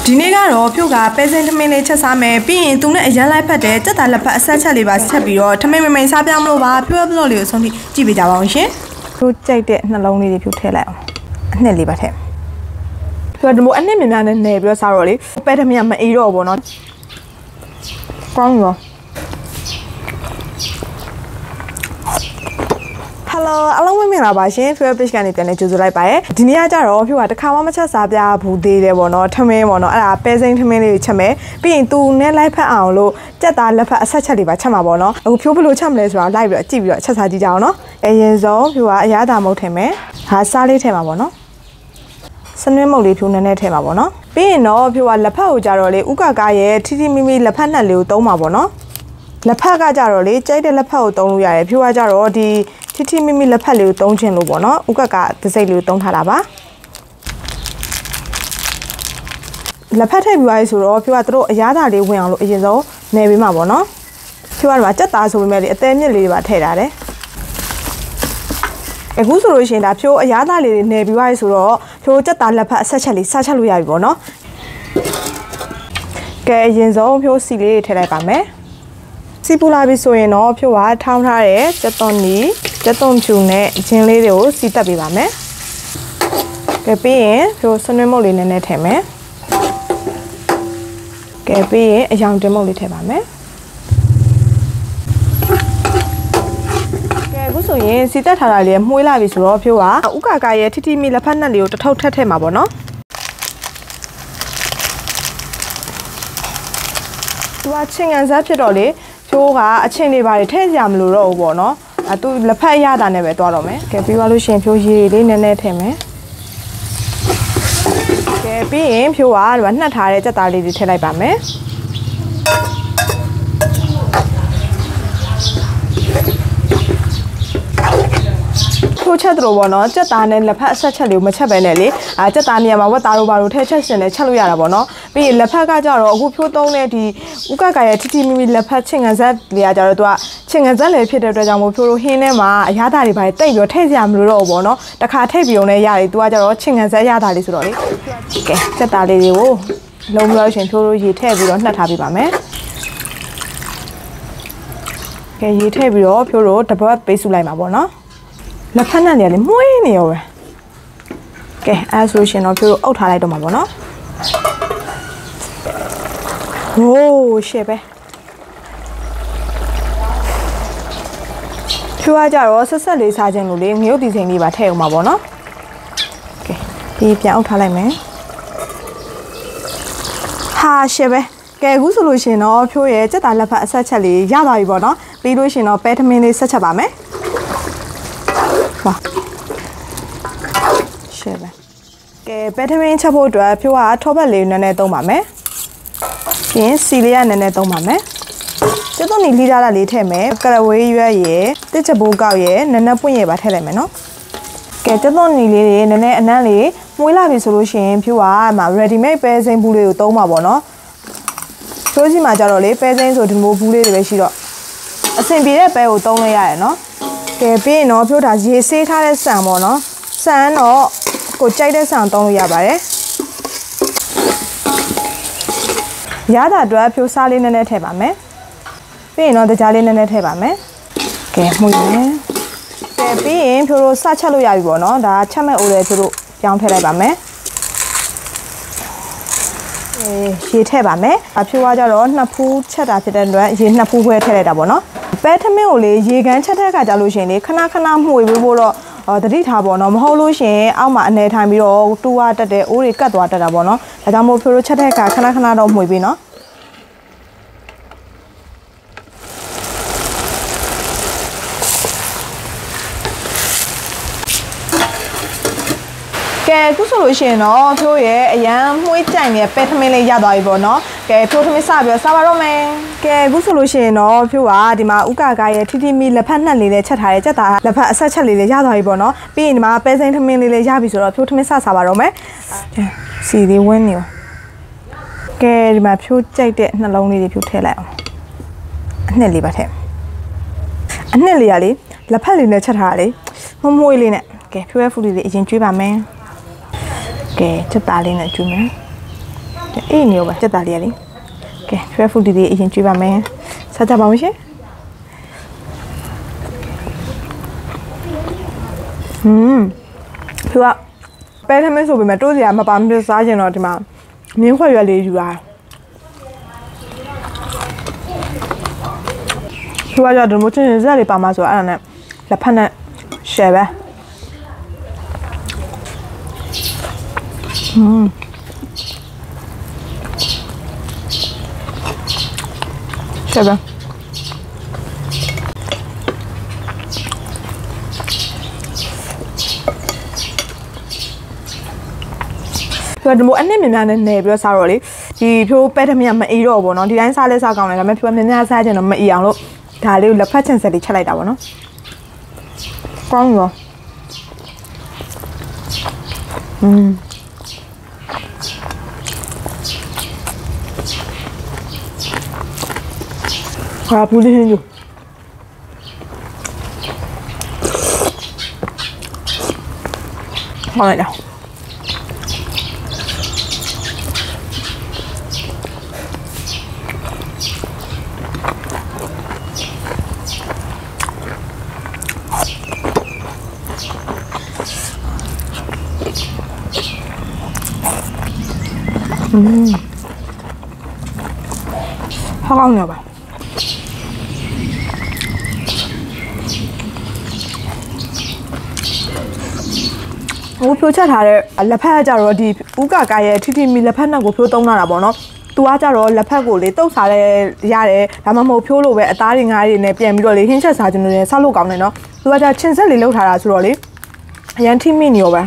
ဒီနေ့ကတော့ဖြိုကပဲစင်းထမင်းလေးချက်စားမယ်ပြီးရင်သူနဲ့အရန်လိုက်ဖက်တယ်စက်သားလက်ဖက်အဆက်ချက်လေးပါချက်ပြီးတော့ထမင်းမစားပြမလို့ပါဖြိုဘလော့လေးကိုဆုံးထိကြည့်ပေးကြပါအောင်ရှင်ဖြိုကြိုက်တဲ့နှလုံးလေးတွေဖြိုထည့်လိုက်အောင်အနှစ်လေးပါထည့်ဖြိုဒီမို့အနှစ်များများနဲ့နေပြီးတော့စားတော့လေပဲထမင်းကမအေးတော့ဘူးနော်ကောင်းရောHello အားလုံးမင်္ဂလာပါရှင် Fair Page ကနေပြန်လည်ကြိုဆိုလိုက်ပါရယ်ဒီနေ့ကကြတော့ဖြိုကတစ်ခါမှမချက်စားပြဘူးသေးတယ်ပေါ့နော်ထမင်းပေါ့နော်အဲ့ဒါပဲစိမ်းထမင်းလေးချက်မယ်ပြီးရင်သူနဲ့လိုက်ဖက်အောင်လို့ကြက်သားလက်ဖက်အဆက်ချက်လေးပါချက်မှာပေါ့နော်အခုဖြိုဘယ်လိုချက်မလဲဆိုတော့လိုက်ပြီးတော့ကြည့်ပြီးတော့ချက်စားကြည့်ကြအောင်နော်အရင်ဆုံးဖြိုကအရာသာမုတ်ထည့်မယ်ဟာစားလေးထည့်မှာပေါ့နော်စနွင်းမုတ်လေးဖြိုနည်းနည်းထည့်မှာပေါ့နော်ပြီးရင်တော့ဖြိုကလက်ဖက်ကိုကြတော့လေဥကကားရဲ့ထီထီမီမီလက်ဖက်နှက်လေးကိုသုံးမှာပေါ့နော်လက်ဖက်ကကြတော့လေကြိုက်တဲ့လက်ဖက်ကိုသုံးလို့ရတယ်ဖြိုကကြတော့ဒီထီထီမီမီလက်ဖက်လေးကိုသုံးခြင်းလို့ပေါ့နော်ဥကကသစိတ်လေးကိုသုံးထားတာပါလက်ဖက်ထည့်ပြီးသွားပြီဆိုတော့ဖြိုကတို့အရားသာလေးဝင်အောင်လို့အရင်ဆုံးနယ်ပေးမှာပေါ့နော်ဖြိုကဒီမှာကြက်သားဆိုပေမဲ့လေအသေးမြစ်လေးတွေပါထည့်ထားတယ်အခုဆိုလို့ရှိရင်ဒါဖြိုအရားသာလေးတွေနယ်ပြီးသွားပြီဆိုတော့ဖြိုကြက်သားလက်ဖက်အဆက်ချက်လေးစားချက်လို့ရပြီပေါ့နော်ကဲအရင်ဆုံးဖြိုစီလေးတွေထည့်လိုက်ပါမယ်စီပူလာပြီဆိုရင်တော့ဖြိုကထောင်းထားတဲ့ကြက်သွန်နီကြက်သွန်ဖြူနဲ့ဂျင်းလေးတွေကိုစီတက်ပေးပါမယ်။ကဲပြီးရင်ဖြိုဆွနွေးမုတ်လေးနည်းနည်းထည့်မယ်။ကဲပြီးရင်အယောင်တင်မုတ်လေးထည့်ပါမယ်။ကဲအခုဆိုရင်စီတက်ထားတာလေးမှုေးလာပြီဆိုတော့ဖြိုကဥကကာရဲ့ထီထီမီလက်ဖက်နှက်လေးကိုတစ်ထုပ်ထပ်ထည့်မှာပေါ့နော်။သူကချင်းငံစားဖြစ်တော့လေဖြိုးကအချင်းတွေပါတယ်ထည့်ကြမလို့တော့ဘူးပေါ့နော်သူလက်ဖက်ရတာနဲ့ပဲတွားတော့မယ်ကဲပြီးသွားလို့ရှိရင်ဖြိုးရည်လေးနည်းနည်းထည့်မယ်ကဲပြီးရင်ဖြိုးကဒီမှာနှက်ထားတဲ့ကြက်သားလေးတွေထည့်လိုက်ပါမယ်ဖြိုးချက်တို့ပေါ့နော်ကြက်သားနဲ့လက်ဖက်အဆက်ချက်လေးကိုမချက်ပဲနဲ့လေကြက်သားနေရာမှာဝက်သားတို့ဘာလို့ထည့်ချက်စင်နဲ့ချက်လို့ရတာပေါ့နော်ပြီးရင်လက်ဖက်ကကြတော့အခုဖြိုးသုံးတဲ့ဒီဥကကာရဲ့ထီထီမီမီလက်ဖက်ချင်းငံဆက်လေးကကြတော့သူကချင်းငံဆက်လေးဖြစ်တဲ့အတွက်ကြောင့်မို့ဖြိုးတို့ဟင်းထဲမှာအရသာတွေပါတိတ်ပြီးတော့ထည့်စရာမလိုတော့ဘူးပေါ့နော်တစ်ခါထည့်ပြီးုံနဲ့ရတယ်သူကကြတော့ချင်းငံဆက်ရတာလေးဆိုတော့လေကဲကြက်သားလေးတွေကိုလုံးပြီးတော့ရှင်ဖြိုးတို့ရေထည့်ပြီးတော့နှက်ထားပေးပါမယ်ကဲရေထည့်ပြီးတော့ဖြိုးတို့တပတ်ပေးစုလိုက်မှာပေါ့နော်လက်ဖက်နဲ့လေမှုေးနေရောပဲကဲအဲဆိုရှင်တော့ဖြိုးအုပ်ထားလိုက်တော့မှာပေါ့နော်ဟိုးရှေ့ပဲဖြိုးကကြတော့ဆက်ဆက်လေးစားခြင်းလို့လေငရုတ်တီစိန်လေးပါထည့်အောင်ပါပေါ့နော်ကဲဒီပြန်အုပ်ထားလိုက်မယ်ဟာရှေ့ပဲကဲအခုဆိုလို့ရှင်တော့ဖြိုးရဲ့စက်သားလက်ဖက်အဆက်ချက်လေးရသွားပြီပေါ့နော်ပြီးလို့ရှင်တော့ပဲထမင်းလေးဆက်ချက်ပါမယ်ရှေ့ပဲကဲပဲထမင်းချက်ဖို့အတွက်ဖြိုးကထောပတ်လေးနည်းနည်းသုံးပါမယ်ပြီးရင်စီလေးကနည်းနည်းသုံးပါမယ်ကျတော့နီလီလာလေးထည့်မယ်ကရဝေးရွက်ရယ်တစ်ချက်ဘိုးကောက်ရယ်နည်းနည်းပွင့်ရယ်ပါထည့်လိုက်မယ်နော်ကဲကျတော့နီလေးတွေနည်းနည်းအနံ့လေးမှုေးလာပြီဆိုလို့ရှိရင်ဖြိုးကမှာ ready made ပဲစိမ်းဘူးလေးကိုသုံးပါပေါ့နော်ဖြိုးစီမှာကြတော့လေပဲစိမ်းဆိုဒီမိုးဘူးလေးတွေပဲရှိတော့အဆင်ပြေတဲ့ပဲကိုသုံးလိုက်ရတယ်နော်ကဲပြီးရင်တော့ဖြိုးတာရေဆေးထားတဲ့ဆန်ပေါ့နော်ဆန်တော့ကိုကြိုက်တဲ့ဆန်သုံးလို့ရပါတယ်ရတာအတွက်ဖြိုးစားလေးနည်းနည်းထည့်ပါမယ်ပြီးရင်တော့တကြားလေးနည်းနည်းထည့်ပါမယ်ကဲမှုရင်ကဲပြီးရင်ဖြိုးတို့စချက်လို့ရပြီပေါ့နော်ဒါချက်မဲ့အိုးလေးဖြိုးတို့ပြောင်းထည့်လိုက်ပါမယ်ရေထည့်ပါမယ်ဖြိုးကကြတော့နှစ်ဖူးချက်တာဖြစ်တဲ့အတွက်ရေနှစ်ဖူးခွဲထည့်လိုက်တာပေါ့နော်ပဲထမင်းကိုလေရေကန်းချက်တဲ့အခါကြလို့ရှိရင်လေခဏခဏမှုေးဖို့တော့တတိထားပေါ့နော်မဟုတ်လို့ရှင်အောက်မှာအနေထိုင်ပြီးတော့တူဝတက်တဲ့အိုးတွေကတ်သွားတက်တာပေါ့နော်ဒါကြောင့်မို့ဖြိုးတို့ချက်တဲ့အခါခဏခဏတော့မှုေးပြီးနော်ကဲအခုဆိုလို့ရှိရင်တော့ဖြိုးရဲ့အရန်မှုေးကြိုင်နေတဲ့ပဲထမင်းလေးရသွားပြီပေါ့နော်ကဲဖြိုးထမင်းစပြီးတော့စားပါတော့မယ်ကဲအခုဆိုလို့ရှိရင်တော့ဖြိုးကဒီမှာဥကကာရဲ့ထီထီမီလက်ဖက်နှက်လေးနဲ့ချက်ထားတဲ့ကြက်သားလက်ဖက်အဆက်ချက်လေးလည်းရသွားပြီပေါ့နော်ပြီးရင်ဒီမှာပဲစိမ်းထမင်းလေးလည်းရပြီဆိုတော့ဖြိုးထမင်းစားပါတော့မယ်စီလေးဝင်းနေရောကဲဒီမှာဖြိုးကြိုက်တဲ့နှလုံးလေးတွေဖြိုးထည့်လိုက်အောင်အနှစ်လေးပါထည့်အနှစ်လေးကလေလက်ဖက်လေးနဲ့ချက်ထားတာလေမှုေးလေးနဲ့ကဲဖြိုးရဲ့ဖူလေးလေးအရင်ကျွေးပါမယ်ကဲချက်သားလေးနဲ့ကျွေးမယ်အေးနေရောပါချက်သားလေးရလေကဲ fair food ဒီအရင်ကျွေးပါမယ်စားကြပါဦးရှင်သူကပဲထမင်းဆိုပေမဲ့တိုးစရာမပါမပြစားကျင်တော့ဒီမှာမြင်းခွက်ရွက်လေးယူတာသူကကြတော့မိုးချင်းစက်လေးပါမှာဆိုအဲ့ဒါနဲ့လက်ဖက်နဲ့ရှယ်ပဲရှယ်ပဲဒီမို့အနည်းများများနဲ့နေပြီးတော့စားတော့လေဒီဖြိုးပဲထမင်းမအေးတော့ဘောနော်ဒီတိုင်းစားလဲစားကောင်းတယ်ဒါပေမဲ့ဖြိုးများများစားချင်တော့မအေးအောင်လို့ဒါလေးကိုလက်ဖက်ချင်စက်လေးချက်လိုက်တာပေါ့နော်ကောင်းရောဟာပူလေးဟင်းယူဟောလိုက်တာ好ကောင်းနေပါဟိုဖြိုးချက်ထားတဲ့လက်ဖက်ကကြတော့ဒီဥကကာရဲ့ထိထိမီလက်ဖက်နဲ့ကိုဖြိုးသုံးလာတာပေါ့နော်သူကကြတော့လက်ဖက်ကိုလေတုတ်စားလဲရတယ်ဒါမှမဟုတ်ဖြိုးလို့ပဲအသားတွေငါးတွေနဲ့ပြန်ပြီးတော့လေဟင်းချက်စားခြင်းတွေနဲ့ဆောက်လို့ကောင်းတယ်နော်သူကကြချင်းဆက်လေးလောက်ထားတာဆိုတော့လေအရန်ထိမိနေရောပဲ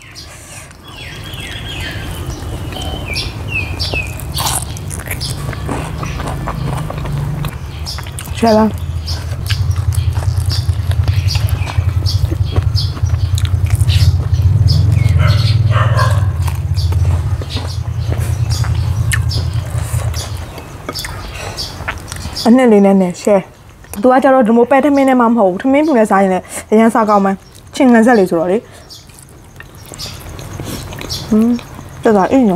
ရှယ်ပါအနှစ်လေးနဲ့ရှယ်သူကကြတော့ဒီမိုပဲထမင်းနဲ့မှမဟုတ်ဘူးထမင်းပူနဲ့စားရင်လည်းအရန်စားကောင်းမှန်းချင်းငန်းဆက်လေးဆိုတော့လေတက်တာအင်းရော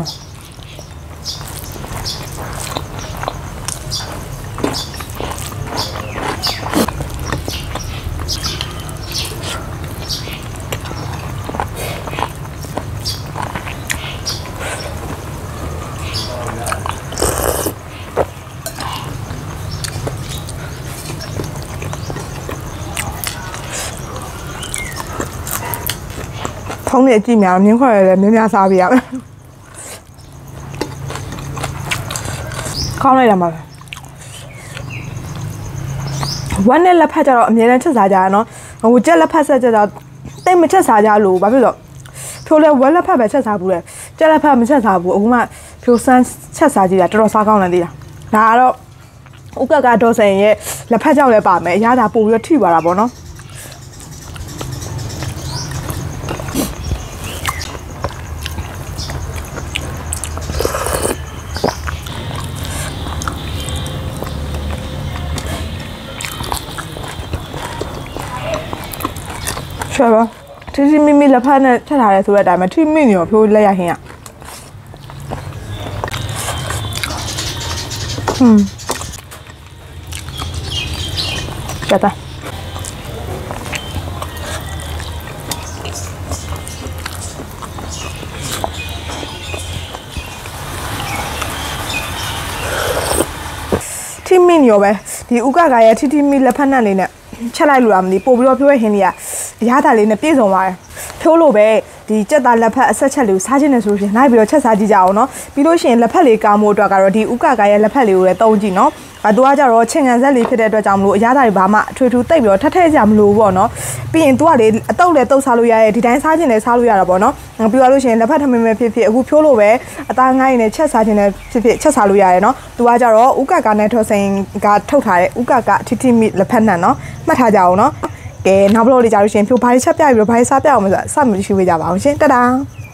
ဖုန်းနဲ့ကြည့်များမြင်းခွက်ရလည်းများများစားပြရမယ်ကောင်းလိုက်တာပါဝမ်းနဲ့လက်ဖက်ကြတော့အများနဲ့ချက်စားကြရနော်ဟိုကြက်လက်ဖက်ဆက်ကြတော့တိတ်မချက်စားကြလို့ဘာဖြစ်လို့ဖြိုးလဲဝက်လက်ဖက်ပဲချက်စားဘူးလေကြက်လက်ဖက်မချက်စားဘူးအခုမှဖြိုးစမ်းချက်စားကြည့်တာတော်တော်စားကောင်းတယ်သေးတာဒါကတော့ဥကကတော့ဆန်ရဲ့လက်ဖက်ကြောက်လဲပါမယ်အရသာပို့ပြီးတော့ထိပါတာပေါ့နော်ရှယ်ပါတီတီမီမီလက်ဖက်နဲ့ထက်ထားရဲဆိုတဲ့အတိုင်းမှာထိမိနေရောဖြိုးလက်ရဟင်းอ่ะကြတာထိမိနေရောပဲဒီဥကကာရဲ့တီတီမီလက်ဖက်နဲ့လေးနဲ့ချက်လိုက်လို့လားမသိပို့ပြီးတော့ဖြိုးရဲ့ဟင်းလေးကအရသာလေးနဲ့ပြည့်စုံပါတယ်ဖြိုးလို့ပဲဒီကြက်သားလက်ဖက်အဆက်ချက်လေးကိုစားခြင်းနဲ့ဆိုရင်နိုင်ပြီးတော့ချက်စားကြည့်ကြအောင်နော်ပြီးလို့ရှိရင်လက်ဖက်လေးကောင်းမှုအတွက်ကတော့ဒီဥကကာရဲ့လက်ဖက်လေးကိုလည်းတုံးကြည့်နော်သူကကြတော့ချင်းငံဆက်လေးဖြစ်တဲ့အတွက်ကြောင့်မလို့အရသာတွေဘာမှအထွေထူးတိတ်ပြီးတော့ထထည့်ကြမလို့ပေါ့နော်ပြီးရင်သူကလေအတုပ်လည်းတုပ်စားလို့ရရဲ့ဒီတိုင်းစားခြင်းလည်းစားလို့ရတာပေါ့နော်ပြီးတော့လို့ရှိရင်လက်ဖက်ထမင်းပဲဖြစ်ဖြစ်အခုဖြိုးလို့ပဲအသားငိုင်းနဲ့ချက်စားခြင်းလည်းဖြစ်ဖြစ်ချက်စားလို့ရရဲ့နော်သူကကြတော့ဥကကာနဲ့ထော်စိန်ကထုတ်ထားတဲ့ဥကကာထိထိမိလက်ဖက်နဲ့နော်မှတ်ထားကြအောင်နော်ကဲနောက်ဘလို့လေးကြလို့ရှိရင်ဖြိုးဘာတွေချက်ပြပြီးတော့ဘာတွေစားပြအောင်မဆိုစမှမရှိဝေးကြပါအောင်ရှင်တဒါ